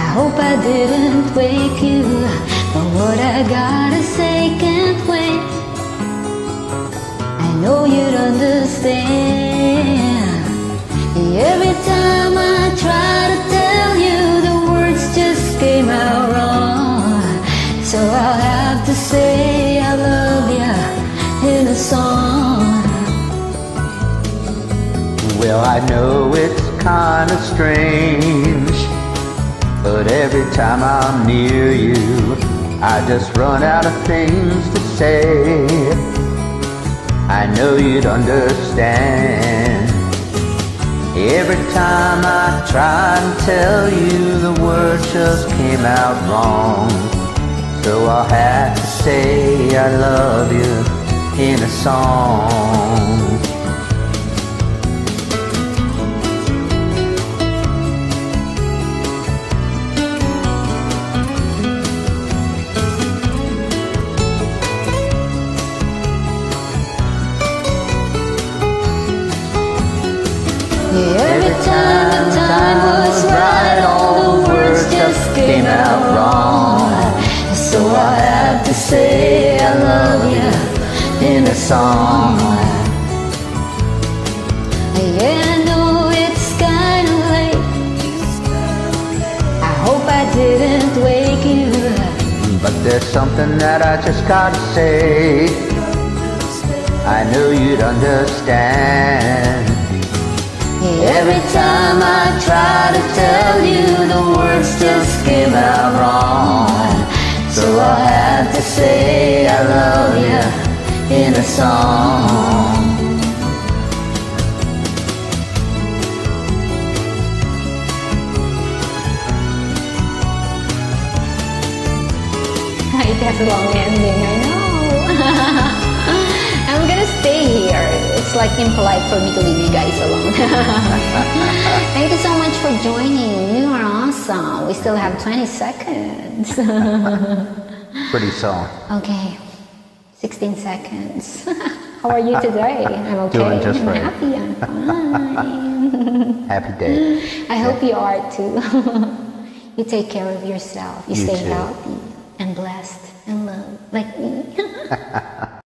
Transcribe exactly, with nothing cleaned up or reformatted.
hope I didn't wake you, but what I gotta say can't wait. I know you'd understand. Every time I try to tell you, the words just came out wrong. So I'll have to say I love you in a song. Well, I know it's kind of strange, but every time I'm near you, I just run out of things to say. I know you'd understand. Every time I try to tell you, the words just came out wrong. So I'll have to say I love you in a song. Every time the time was right, all the words just came out wrong. So I have to say I love you in a song. Yeah, I know it's kinda late. I hope I didn't wake you, but there's something that I just gotta say. I know you'd understand. Every time I try to tell you, the words just came out wrong. So I'll have to say I love you in a song. It has a long ending, I know. I'm gonna stay here. It's like impolite for me to leave you guys alone. Thank you so much for joining. You are awesome. We still have twenty seconds. Pretty soon. Okay, sixteen seconds. How are you today? I'm okay. Doing just right. I'm happy. I'm fine. Happy day. I hope you are too. You take care of yourself. You, You stay too. healthy and blessed and loved like me.